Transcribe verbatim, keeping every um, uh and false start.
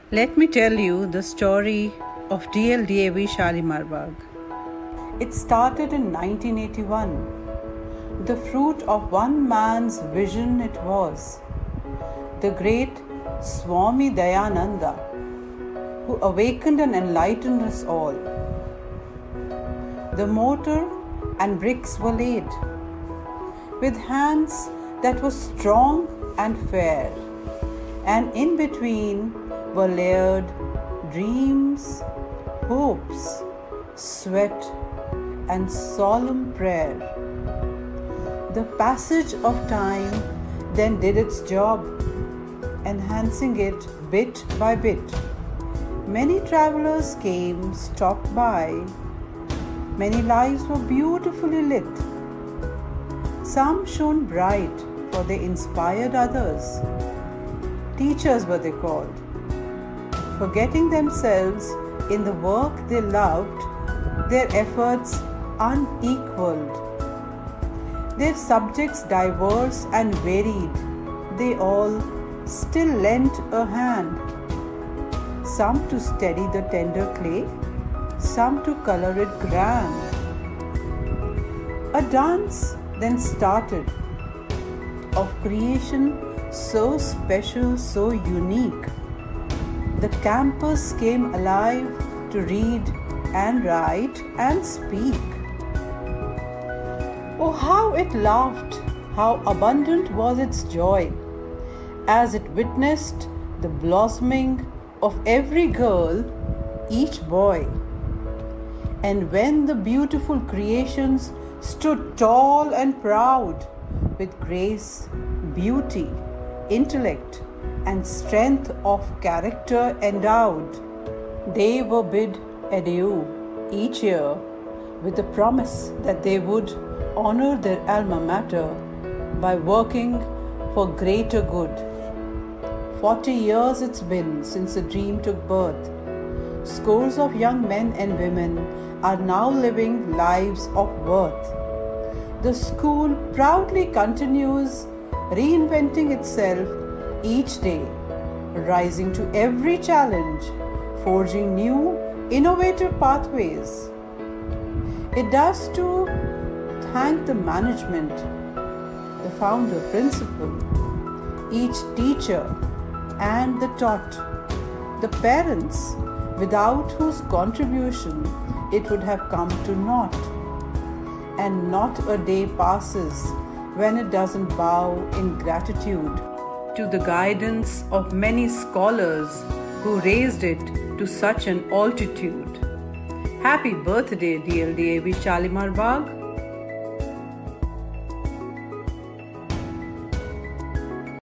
Let me tell you the story of D L D A V Shalimar Bagh. It started in nineteen eighty-one. The fruit of one man's vision it was, the great Swami Dayananda, who awakened and enlightened us all. The mortar and bricks were laid, with hands that were strong and fair, and in between were layered dreams, hopes, sweat, and solemn prayer. The passage of time then did its job, enhancing it bit by bit. Many travelers came, stopped by. Many lives were beautifully lit. Some shone bright, for they inspired others. Teachers were they called. Forgetting themselves in the work they loved, their efforts unequaled. Their subjects diverse and varied, they all still lent a hand. Some to steady the tender clay, some to color it grand. A dance then started of creation so special, so unique. The campus came alive to read and write and speak. Oh, how it laughed, how abundant was its joy, as it witnessed the blossoming of every girl, each boy. And when the beautiful creations stood tall and proud, with grace, beauty, intellect, and strength of character endowed, they were bid adieu each year with the promise that they would honor their alma mater by working for greater good. Forty years it's been since the dream took birth. Scores of young men and women are now living lives of worth. The school proudly continues reinventing itself each day, rising to every challenge, forging new, innovative pathways. It does to thank the management, the founder principal, each teacher and the taught, the parents, without whose contribution it would have come to naught. And not a day passes when it doesn't bow in gratitude to the guidance of many scholars who raised it to such an altitude. Happy birthday, D L D A V Shalimar Bagh.